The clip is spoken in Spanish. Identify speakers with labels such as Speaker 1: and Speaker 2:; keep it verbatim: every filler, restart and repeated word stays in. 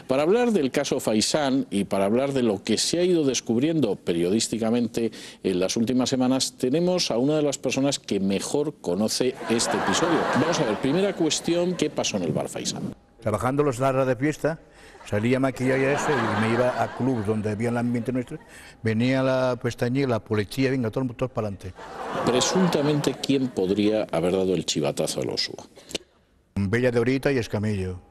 Speaker 1: Para hablar del caso Faisán y para hablar de lo que se ha ido descubriendo periodísticamente en las últimas semanas, tenemos a una de las personas que mejor conoce este episodio. Vamos a ver, primera cuestión, ¿qué pasó en el bar Faisán?
Speaker 2: Trabajando los largas de fiesta, salía maquillado y eso, y me iba a clubs donde había el ambiente nuestro, venía la pestañilla, la policía, venga, todos, todos para adelante.
Speaker 1: Presuntamente, ¿quién podría haber dado el chivatazo al Oshua?
Speaker 2: Bella de Orita y Escamillo.